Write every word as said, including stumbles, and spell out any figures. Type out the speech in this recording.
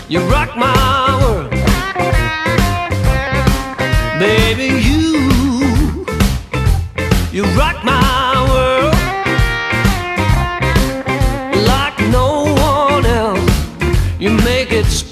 You rock my world. Baby, you, you rock my world like no one else. You make it